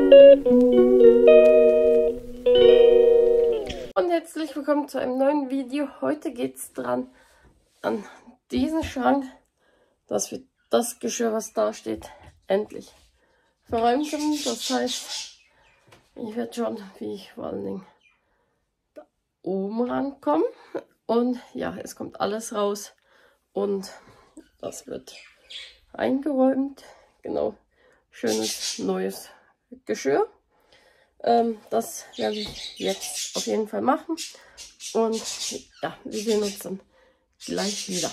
Und herzlich willkommen zu einem neuen Video. Heute geht es dran an diesen Schrank, dass wir das Geschirr, was da steht, endlich verräumen können. Das heißt, ich werde schauen, wie ich vor allen Dingen da oben rankomme. Und ja, es kommt alles raus und das wird eingeräumt. Genau, schönes neues Geschirr. Das werde ich jetzt auf jeden Fall machen. Und ja, wir sehen uns dann gleich wieder.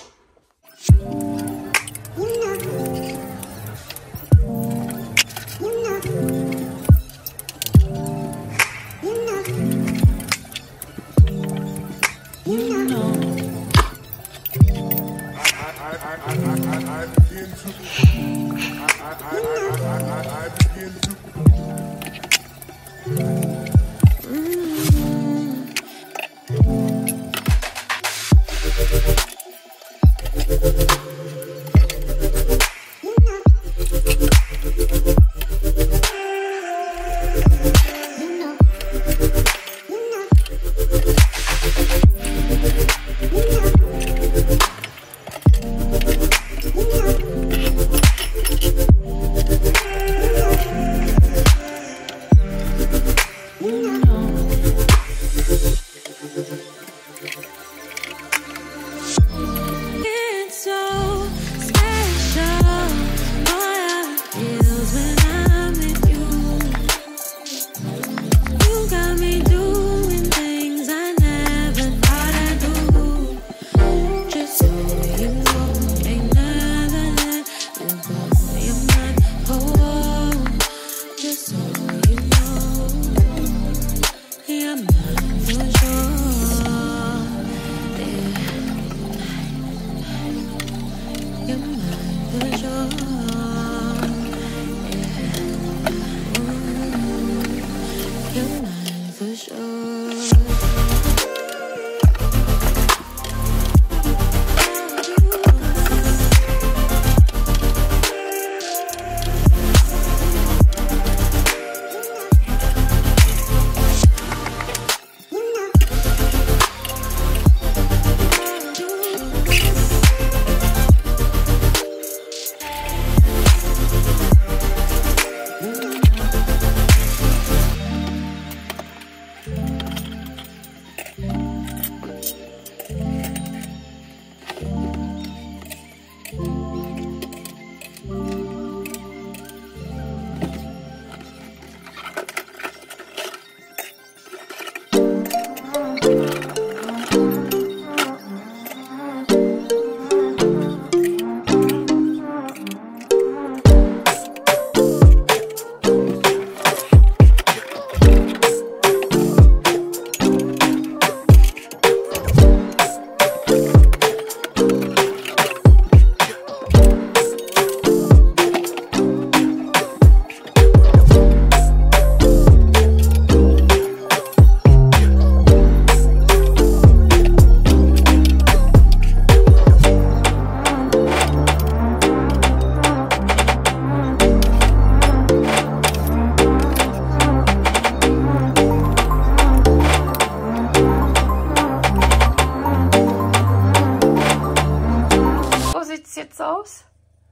Jetzt aus.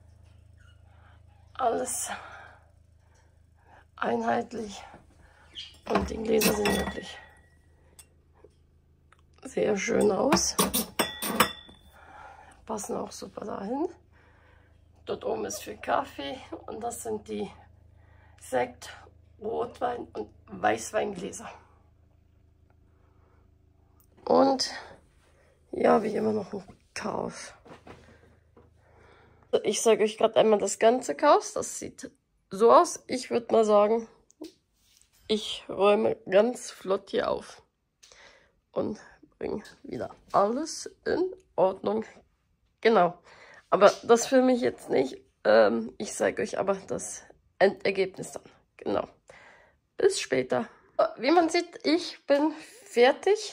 Alles einheitlich und die Gläser sehen wirklich sehr schön aus. Passen auch super dahin. Dort oben ist für Kaffee und das sind die Sekt, Rotwein und Weißweingläser. Und ja, wie immer noch ein Chaos. Ich sage euch gerade einmal das ganze Chaos. Das sieht so aus. Ich würde mal sagen, ich räume ganz flott hier auf und bringe wieder alles in Ordnung. Genau. Aber das filme ich jetzt nicht. Ich zeige euch aber das Endergebnis dann. Genau. Bis später. Wie man sieht, ich bin fertig.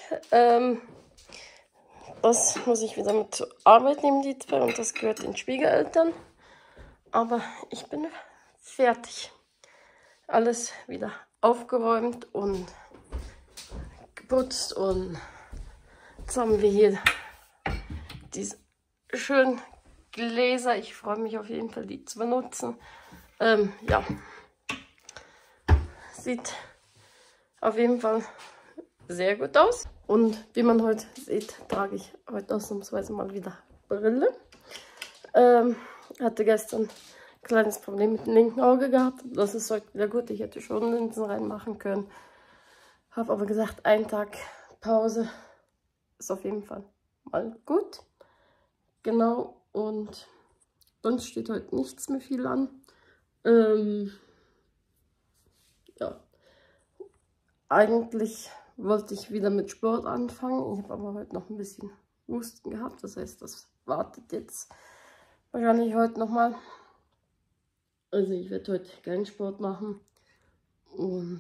Das muss ich wieder mit zur Arbeit nehmen, die zwei, und das gehört den Schwiegereltern. Aber ich bin fertig. alles wieder aufgeräumt und geputzt. Und jetzt haben wir hier diese schönen Gläser. Ich freue mich auf jeden Fall, die zu benutzen. Ja, sieht auf jeden Fall sehr gut aus. Und wie man heute sieht, trage ich heute ausnahmsweise mal wieder Brille. Hatte gestern ein kleines Problem mit dem linken Auge gehabt. Das ist heute wieder gut. Ich hätte schon Linsen reinmachen können. Habe aber gesagt, ein Tag Pause ist auf jeden Fall mal gut. Genau, und sonst steht heute nichts mehr viel an. Ja, eigentlich wollte ich wieder mit Sport anfangen. Ich habe aber heute noch ein bisschen Husten gehabt. Das heißt, das wartet jetzt wahrscheinlich heute nochmal. Also ich werde heute keinen Sport machen. Und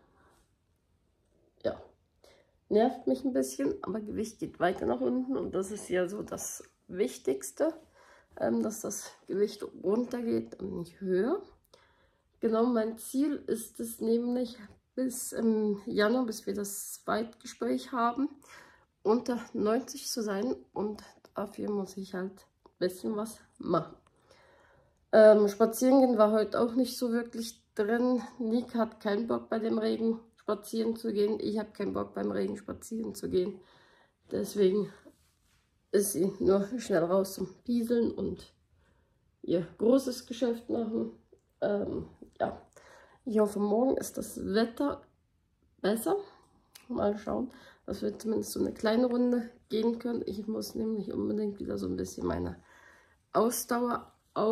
ja, nervt mich ein bisschen. Aber Gewicht geht weiter nach unten. Und das ist ja so das Wichtigste, dass das Gewicht runtergeht und nicht höher. Genau, mein Ziel ist es nämlich, bis im Januar, bis wir das Zweitgespräch haben, unter 90 zu sein. Und dafür muss ich halt ein bisschen was machen. Spazieren gehen war heute auch nicht so wirklich drin. Nick hat keinen Bock, bei dem Regen spazieren zu gehen. Ich habe keinen Bock, beim Regen spazieren zu gehen. Deswegen ist sie nur schnell raus zum Pieseln und ihr großes Geschäft machen. Ja, ich hoffe, morgen ist das Wetter besser. Mal schauen, dass wir zumindest so eine kleine Runde gehen können. Ich muss nämlich unbedingt wieder so ein bisschen meine Ausdauer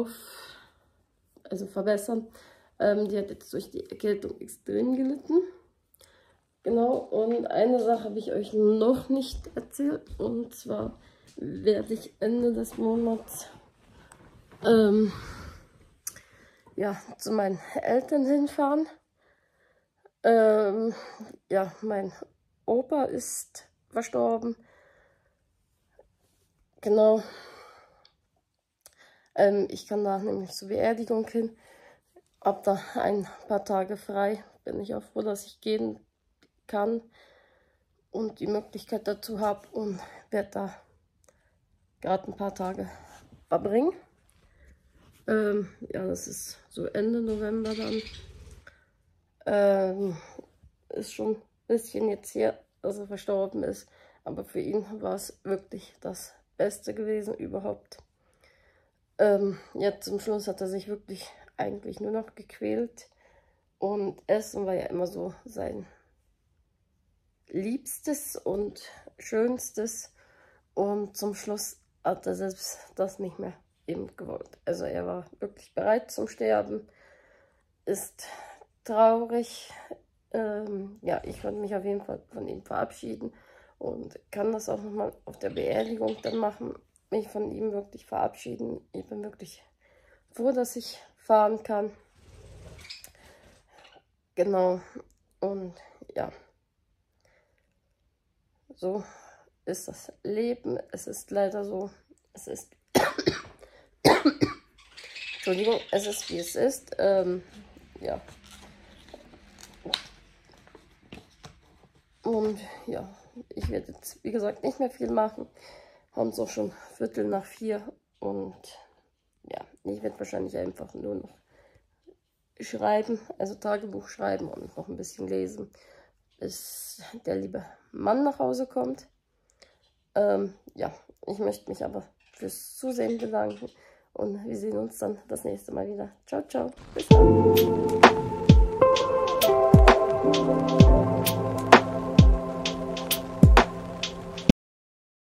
verbessern. Die hat jetzt durch die Erkältung extrem gelitten. Genau, und eine Sache habe ich euch noch nicht erzählt. Und zwar werde ich Ende des Monats ja, zu meinen Eltern hinfahren. Ja, mein Opa ist verstorben. Genau. Ich kann da nämlich zur Beerdigung hin. Hab da ein paar Tage frei. Bin ich auch froh, dass ich gehen kann und die Möglichkeit dazu habe. Und werde da gerade ein paar Tage verbringen. Ja, das ist so Ende November dann. Ist schon ein bisschen jetzt hier, dass er verstorben ist. Aber für ihn war es wirklich das Beste gewesen überhaupt. Ja, zum Schluss hat er sich wirklich eigentlich nur noch gequält. Und Essen war ja immer so sein Liebstes und Schönstes. Und zum Schluss hat er selbst das nicht mehr eben gewollt. Also er war wirklich bereit zum Sterben, ist traurig. Ja, ich konnte mich auf jeden Fall von ihm verabschieden und kann das auch nochmal auf der Beerdigung dann machen, mich von ihm wirklich verabschieden. Ich bin wirklich froh, dass ich fahren kann. Genau, und ja, so ist das Leben. Es ist leider so, es ist Entschuldigung, es ist wie es ist. Ja. Und ja, ich werde jetzt, wie gesagt, nicht mehr viel machen. Haben es auch schon 3:45 und ja, ich werde wahrscheinlich einfach nur noch schreiben, also Tagebuch schreiben und noch ein bisschen lesen, bis der liebe Mann nach Hause kommt. Ja, ich möchte mich aber fürs Zusehen bedanken und wir sehen uns dann das nächste Mal wieder. Ciao, ciao. Bis dann.